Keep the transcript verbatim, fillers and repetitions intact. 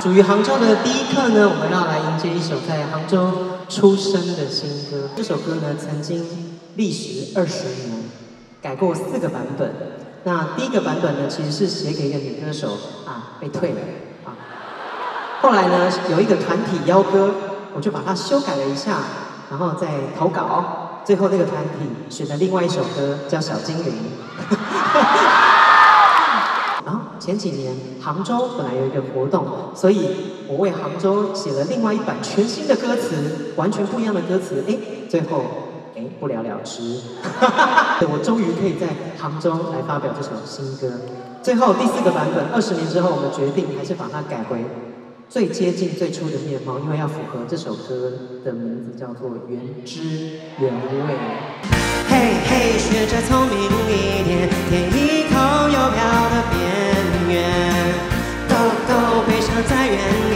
属于杭州的第一课呢，我们要来迎接一首在杭州出生的新歌。这首歌呢，曾经历时二十年，改过四个版本。那第一个版本呢，其实是写给一个女歌手啊，被退了啊。后来呢，有一个团体邀歌，我就把它修改了一下，然后再投稿。最后那个团体选了另外一首歌，叫《小精灵》。然后前几年杭州本来有一个活动，所以我为杭州写了另外一版全新的歌词，完全不一样的歌词。哎，最后哎不了了之。我终于可以在杭州来发表这首新歌。最后第四个版本，二十年之后，我们决定还是把它改回最接近最初的面貌，因为要符合这首歌的名字叫做《原汁原味》。嘿嘿，学着聪明一点，舔一口邮票的边缘，勾勾悲伤在原